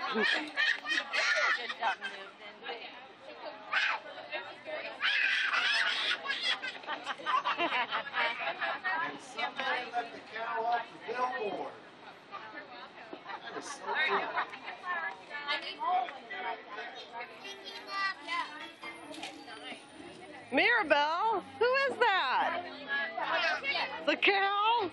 And somebody let the cow off the billboard. That is so cool. Mirabelle, who is that? The cow?